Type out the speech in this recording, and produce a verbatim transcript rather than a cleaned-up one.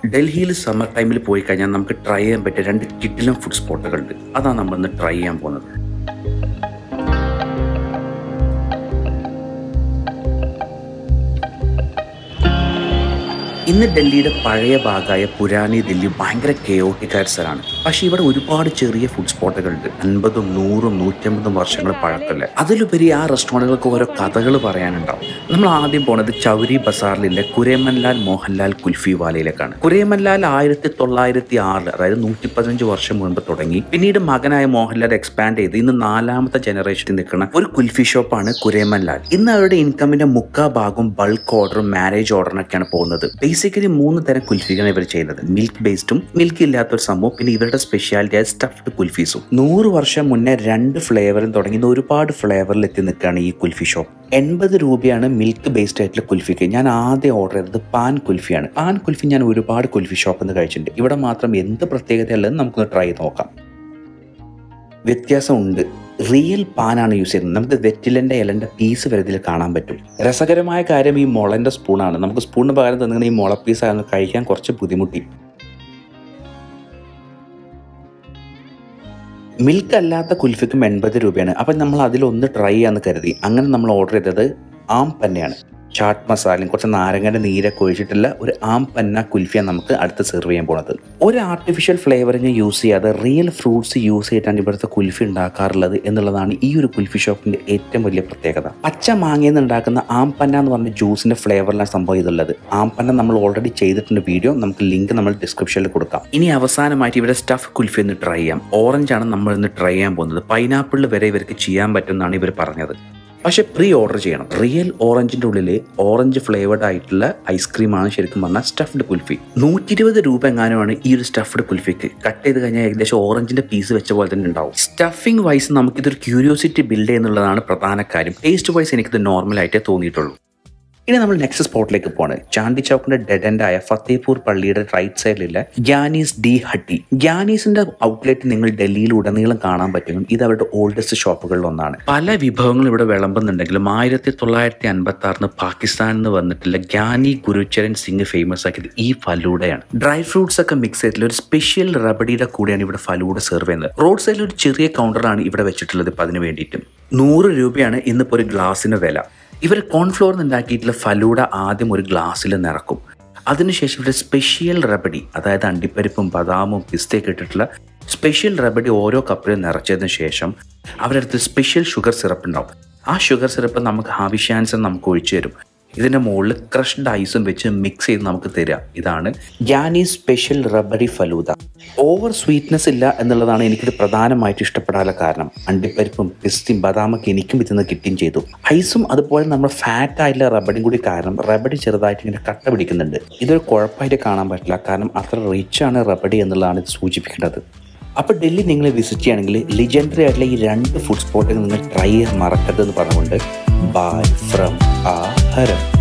ഡൽഹിയിൽ സമ്മർ ടൈമിൽ പോയി കഴിഞ്ഞാൽ നമുക്ക് ട്രൈ ചെയ്യാൻ പറ്റിയ രണ്ട് കിടിലൻ ഫുഡ് സ്പോട്ടുകളുണ്ട്. അതാണ് നമ്മൾ ഇന്ന് ട്രൈ ചെയ്യാൻ പോകുന്നത്. ഇന്ന് ഡൽഹിയുടെ പഴയ ഭാഗമായ പുരാനി ദില്ലി ഭയങ്കര കെയോട്ടിക് ആയ സ്ഥലമാണ്. പക്ഷെ ഇവിടെ ഒരുപാട് ചെറിയ ഫുഡ് സ്പോട്ടുകളുണ്ട്. അൻപതും നൂറും നൂറ്റമ്പതും വർഷങ്ങൾ പഴക്കമില്ല. അതിലുപരി ആ റെസ്റ്റോറൻറ്റുകൾക്ക് ഓരോ കഥകൾ പറയാനുണ്ടാവും. നമ്മൾ ആദ്യം പോണത് ചൗരി ബസാറിലെ കുരേമൻ ലാൽ മോഹൻലാൽ കുൽഫി വാലയിലേക്കാണ്. കുരേമൻ ലാൽ ആയിരത്തി തൊള്ളായിരത്തി ആറിൽ അതായത് നൂറ്റി പതിനഞ്ച് വർഷം മുൻപ് തുടങ്ങി. പിന്നീട് മകനായ മോഹൻലാൽ എക്സ്പാൻഡ് ചെയ്ത് ഇന്ന് നാലാമത്തെ ജനറേഷനിൽ നിൽക്കുന്ന ഒരു കുൽഫി ഷോപ്പാണ് കുരേമൻ ലാൽ. ഇന്ന് അവരുടെ ഇൻകമിന്റെ മുക്കാ ഭാഗം ബൾക്ക് ഓർഡറും മാരേജ് ഓർഡറിനൊക്കെയാണ് പോകുന്നത്. ബേസിക്കലി മൂന്ന് തരം കുൽഫികളാണ് ഇവർ ചെയ്യുന്നത്. മിൽക്ക് ബേസ്ഡും മിൽക്ക് ഇല്ലാത്തൊരു സംഭവം, പിന്നെ ഇവരുടെ സ്പെഷ്യാലിറ്റി ആയ സ്റ്റഫ്ഡ് കുൽഫീസും. നൂറ് വർഷം മുന്നേ രണ്ട് ഫ്ലേവറും തുടങ്ങി ഒരുപാട് ഫ്ലേവറിൽ എത്തി നിൽക്കുകയാണ് ഈ കുൽഫി ഷോപ്പ്. എൺപത് രൂപയാണ് മിൽക്ക് ബേസ്ഡ് ആയിട്ടുള്ള കുൽഫിക്ക്. ഞാൻ ആദ്യം ഓർഡർ ചെയ്തത് പാൻ കുൽഫിയാണ്. പാൻ കുൽഫി ഞാൻ ഒരുപാട് കുൽഫി ഷോപ്പിൽ നിന്ന് കഴിച്ചിട്ടുണ്ട്. ഇവിടെ മാത്രം എന്ത് പ്രത്യേകതയുള്ളതെന്ന് നമുക്കൊന്ന് ട്രൈ ചെയ്ത് നോക്കാം. വ്യത്യാസമുണ്ട്. റിയൽ പാനാണ് യൂസ് ചെയ്യുന്നത്. നമുക്ക് വെറ്റിലൻ്റെ ഇലൻ്റെ പീസ് വരെ ഇതിൽ കാണാൻ പറ്റും. രസകരമായ കാര്യം ഈ മുളൻ്റെ സ്പൂണാണ്. നമുക്ക് സ്പൂണിന് പകരം തന്നിങ്ങനെ ഈ മുള പീസാണ് കഴിക്കാൻ കുറച്ച് ബുദ്ധിമുട്ടി. മിൽക്ക് അല്ലാത്ത കുൽഫിക്കും എൺപത് രൂപയാണ്. അപ്പം നമ്മൾ അതിലൊന്ന് ട്രൈ ചെയ്യാമെന്ന് കരുതി. അങ്ങനെ നമ്മൾ ഓർഡർ ചെയ്തത് ആം പന്നയാണ്. ചാട്ട് മസാലയും കുറച്ച് നാരങ്ങയുടെ നീരൊക്കെ ഒഴിച്ചിട്ടുള്ള ഒരു ആം പന്ന കുൽഫിയാണ് നമുക്ക് അടുത്ത് സെർവ് ചെയ്യാൻ പോകുന്നത്. ഒരു ആർട്ടിഫിഷ്യൽ ഫ്ലേവറിങ് യൂസ് ചെയ്യാതെ റിയൽ ഫ്രൂട്ട്സ് യൂസ് ചെയ്തിട്ടാണ് ഇവിടുത്തെ കുൽഫി ഉണ്ടാക്കാറുള്ളത് എന്നുള്ളതാണ് ഈ ഒരു കുൽഫി ഷോപ്പിന്റെ ഏറ്റവും വലിയ പ്രത്യേകത. പച്ച മാങ്ങയിൽ നിന്ന് ഉണ്ടാക്കുന്ന ആം പന്ന എന്ന് പറഞ്ഞ ജ്യൂസിന്റെ ഫ്ലേവറിലാണ് സംഭവം ഇതുള്ളത്. ആം പന്ന നമ്മൾ ഓൾറെഡി ചെയ്തിട്ടുണ്ട് വീഡിയോ, നമുക്ക് ലിങ്ക് നമ്മൾ ഡിസ്ക്രിപ്ഷനിൽ കൊടുക്കാം. ഇനി അവസാനമായിട്ട് ഇവിടെ സ്റ്റഫ് കുൽഫി ഒന്ന് ട്രൈ ചെയ്യാം. ഓറഞ്ച് ആണ് നമ്മൾ ഇന്ന് ട്രൈ ചെയ്യാൻ പോകുന്നത്. പൈനാപ്പിളിൽ വരെ ഇവർക്ക് ചെയ്യാൻ പറ്റുമെന്നാണ് ഇവർ പറഞ്ഞത്. പക്ഷെ പ്രീ ഓർഡർ ചെയ്യണം. റിയൽ ഓറഞ്ചിൻ്റെ ഉള്ളിൽ ഓറഞ്ച് ഫ്ലേവർഡ് ആയിട്ടുള്ള ഐസ്ക്രീമാണ് ശരിക്കും പറഞ്ഞാൽ സ്റ്റഫ്ഡ് കുൽഫി. നൂറ്റി ഇരുപത് രൂപ എങ്ങാനുമാണ് ഈ ഒരു സ്റ്റഫ്ഡ് കുൽഫിക്ക്. കട്ട് ചെയ്ത് കഴിഞ്ഞാൽ ഏകദേശം ഓറഞ്ചിന്റെ പീസ് വെച്ച പോലെ തന്നെ ഉണ്ടാവും. സ്റ്റഫിംഗ് വൈസ് നമുക്കിതൊരു ക്യൂരിയോസിറ്റി ബിൽഡ് ചെയ്യുന്നുള്ളതാണ് പ്രധാന കാര്യം. ടേസ്റ്റ് വൈസ് എനിക്കിത് നോർമലായിട്ടേ തോന്നിയിട്ടുള്ളൂ. ഇനി നമ്മൾ നെക്സ്റ്റ് സ്പോട്ടിലേക്ക് പോണ്. ചാണ്ടി ചൗക്കിന്റെ ഡെഡ് എൻഡ് ആയ ഫത്തേപൂർ പള്ളിയുടെ റൈറ്റ് സൈഡിലുള്ള ഗ്യാനീസ് ഡി ഹട്ടി. ഗ്യാനീസിന്റെ ഔട്ട്ലെറ്റ് നിങ്ങൾ ഡൽഹിയിൽ ഉടനീളം കാണാൻ പറ്റും. ഇത് അവരുടെ ഓൾഡസ്റ്റ് ഷോപ്പുകളിൽ ഒന്നാണ്. പല വിഭവങ്ങളും ഇവിടെ വിളമ്പുന്നുണ്ടെങ്കിലും ആയിരത്തി തൊള്ളായിരത്തി അൻപത്തി ആറിന് പാകിസ്ഥാനിൽ നിന്ന് വന്നിട്ടുള്ള ഗ്യാനി ഗുരുചരൻ സിംഗ് ഫേമസ് ആക്കിയത് ഈ ഫലൂഡയാണ്. ഡ്രൈ ഫ്രൂട്ട്സ് ഒക്കെ മിക്സ് ചെയ്തിട്ടുള്ള ഒരു സ്പെഷ്യൽ റബഡിയുടെ കൂടെയാണ് ഇവിടെ ഫലൂഡ സെർവ് ചെയ്യുന്നത്. റോഡ് സൈഡിൽ ഒരു ചെറിയ കൗണ്ടറാണ് ഇവിടെ വെച്ചിട്ടുള്ളത്. ഇപ്പം അതിന് വേണ്ടിയിട്ടും നൂറ് രൂപയാണ് ഇന്നിപ്പോൾ ഒരു ഗ്ലാസിന് വില. ഇവർ കോൺഫ്ലോറിൽ നിന്നുണ്ടാക്കിയിട്ടുള്ള ഫലൂഡ ആദ്യം ഒരു ഗ്ലാസ്സിൽ നിറക്കും. അതിനുശേഷം ഇവരുടെ സ്പെഷ്യൽ റബഡി, അതായത് അണ്ടിപ്പരിപ്പും ബദാമും പിസ്തയൊക്കെ ഇട്ടിട്ടുള്ള സ്പെഷ്യൽ റബഡി ഓരോ കപ്പിലും നിറച്ചതിന് ശേഷം അവരടുത്ത് സ്പെഷ്യൽ ഷുഗർ സിറപ്പ് ഉണ്ടാവും. ആ ഷുഗർ സിറപ്പ് നമുക്ക് ആവശ്യാനുസരണം നമുക്ക് ഒഴിച്ചു തരും. ഇതിൻ്റെ മുകളിൽ ക്രഷ്ഡ് ഐസും വെച്ച് മിക്സ് ചെയ്ത് നമുക്ക് തരിക. ഇതാണ് Giani special rabri falooda. Over sweetness ഇല്ല എന്നുള്ളതാണ് എനിക്കിത് പ്രധാനമായിട്ട് ഇഷ്ടപ്പെടാനുള്ള കാരണം. അണ്ടിപ്പരിപ്പും പിസ്തയും ബദാമൊക്കെ എനിക്കും ഇതിന്ന് കിട്ടുകയും ചെയ്തു. ഐസും അതുപോലെ നമ്മൾ ഫാറ്റ് ആയിട്ടുള്ള റബഡിയും കൂടി കാരണം റബഡി ചെറുതായിട്ട് ഇങ്ങനെ കട്ട പിടിക്കുന്നുണ്ട്. ഇതൊരു കുഴപ്പമായിട്ട് കാണാൻ പറ്റില്ല, കാരണം അത്ര റിച്ച് ആണ് റബഡി എന്നുള്ളതാണ് ഇത് സൂചിപ്പിക്കുന്നത്. അപ്പോൾ ഡൽഹി നിങ്ങൾ വിസിറ്റ് ചെയ്യുകയാണെങ്കിൽ ലിജൻഡറി ആയിട്ടുള്ള ഈ രണ്ട് ഫുഡ് സ്പോട്ടുകൾ നിങ്ങൾ ട്രൈ ചെയ്യാൻ മറക്കരുതെന്ന് പറഞ്ഞുകൊണ്ട് ബൈ ഫ്രം ആ ഹരം.